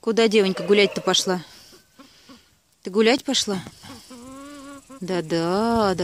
Куда девонька гулять-то пошла? Ты гулять пошла? Да.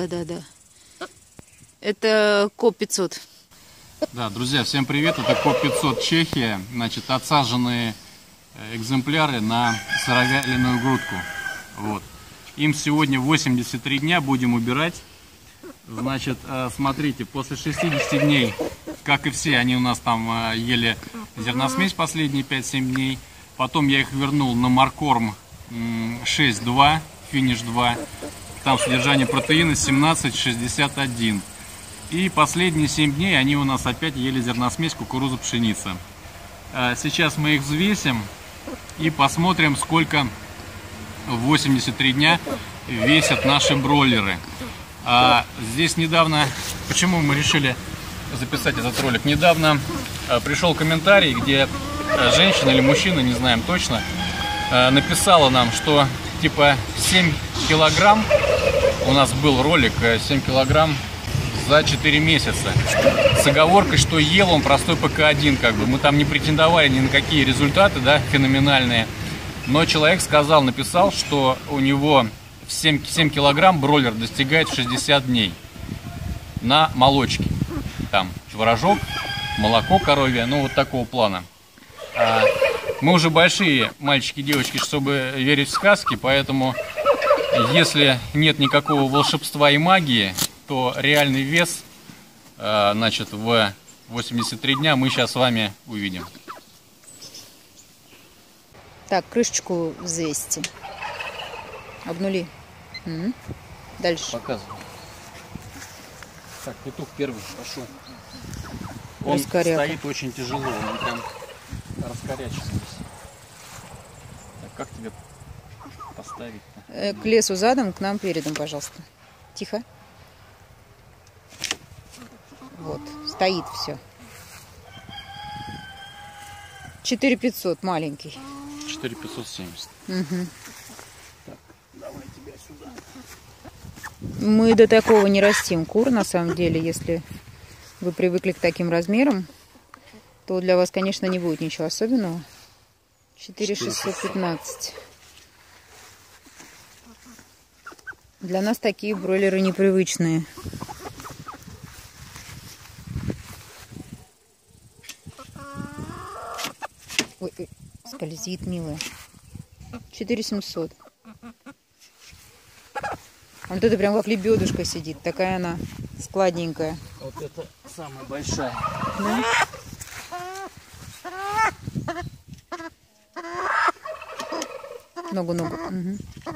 Это КОП 500. Да, друзья, всем привет. Это КОП 500 Чехия. Значит, отсаженные экземпляры на сыровяленую грудку. Вот. Им сегодня 83 дня, будем убирать. Значит, смотрите, после 60 дней, как и все, они у нас там ели зерносмесь последние 5-7 дней. Потом я их вернул на Маркорм 6.2, финиш 2. Там содержание протеина 17,61. И последние 7 дней они у нас опять ели зерносмесь кукуруза-пшеница. Сейчас мы их взвесим и посмотрим, сколько в 83 дня весят наши бройлеры. Здесь недавно, почему мы решили записать этот ролик? Недавно пришел комментарий, где женщина или мужчина, не знаем точно, написала нам, что типа 7 килограмм, у нас был ролик 7 килограмм за 4 месяца, с оговоркой, что ел он простой ПК-1, как бы. Мы там не претендовали ни на какие результаты, да, феноменальные. Но человек сказал, написал, что у него 7 килограмм бройлер достигает в 60 дней на молочке. Там творожок, молоко коровье, ну вот такого плана. Мы уже большие мальчики и девочки, чтобы верить в сказки, поэтому если нет никакого волшебства и магии, то реальный вес, значит, в 83 дня мы сейчас с вами увидим. Так, крышечку взвесьте. Обнули. Дальше. Показывай. Так, петух первый пошел. Он Раскоряка. стоит очень тяжело, он прям раскорячится здесь. Так, как тебе поставить-то? К лесу задом, к нам передом, пожалуйста. Тихо. Вот, стоит все. 4500, маленький. 4570. Угу. Так, давай тебя сюда. Мы до такого не растим кур, на самом деле. Если вы привыкли к таким размерам, то для вас, конечно, не будет ничего особенного. 4615. Для нас такие бройлеры непривычные. Ой, скользит, милая. 4700. А вот это прям как лебедушка сидит. Такая она складненькая. Вот это самая большая. Да? Ногу. Угу.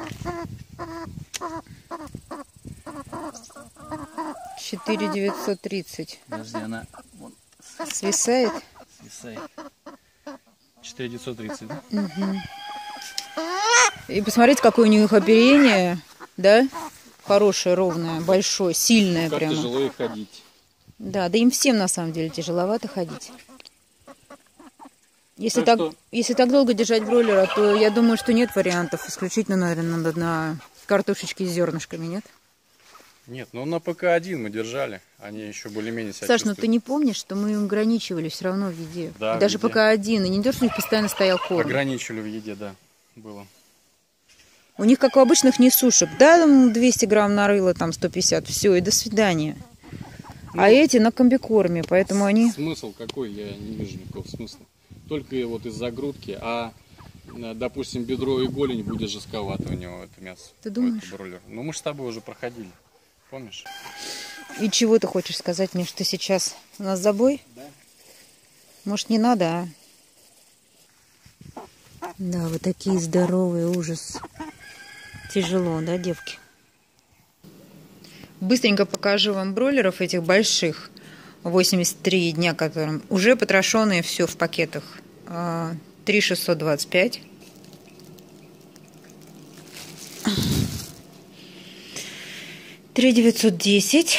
4930. Подожди, она вон Свисает? свисает. 4930, да? Угу. И посмотрите, какое у них оперение, да? Хорошее, ровное, большое, сильное Как прямо. тяжело их ходить. Да, да им всем на самом деле тяжеловато ходить. Если так долго держать бройлера, то я думаю, что нет вариантов. Исключительно, наверное, надо на картошечке с зернышками, нет? Нет, ну на ПК-1 мы держали. Они еще более-менее себя Саш, ну чувствуют. ты не помнишь, что мы им ограничивали все равно в еде? Да, И даже в еде. ПК-1. И не то, что у них постоянно стоял корм. Ограничили в еде, да, было. У них, как у обычных несушек, да, там 200 грамм нарыло, там 150, все, и до свидания. Ну, а эти на комбикорме, поэтому они... Смысл какой, я не вижу никакого смысла. Только вот из-за грудки, допустим, бедро и голень будет жестковато у него это мясо. Ты думаешь? Ну мы же с тобой уже проходили, помнишь? И чего ты хочешь сказать мне, что сейчас у нас забой? Да. Может, не надо, а? Да, вот такие здоровые, ужас. Тяжело, да, девки? Быстренько покажу вам бройлеров этих больших. 83 дня, которым уже потрошенные, все в пакетах. 3625. Три 910.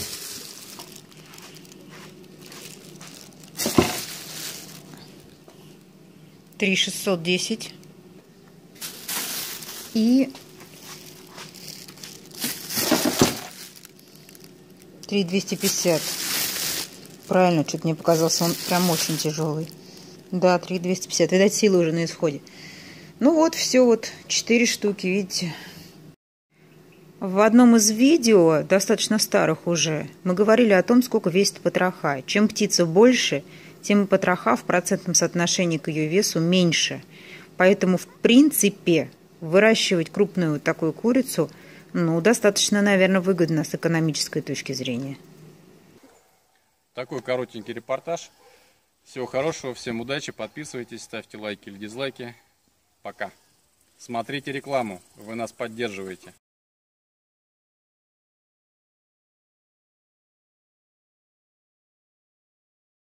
Три 610. И 3250. Правильно, что-то мне показался, он прям очень тяжелый. Да, 3250. Видать, силы уже на исходе. Ну вот, все, вот 4 штуки, видите. В одном из видео, достаточно старых уже, мы говорили о том, сколько весит потроха. Чем птица больше, тем потроха в процентном соотношении к ее весу меньше. Поэтому, в принципе, выращивать крупную вот такую курицу, ну, достаточно, наверное, выгодно с экономической точки зрения. Такой коротенький репортаж. Всего хорошего, всем удачи, подписывайтесь, ставьте лайки или дизлайки. Пока. Смотрите рекламу, вы нас поддерживаете.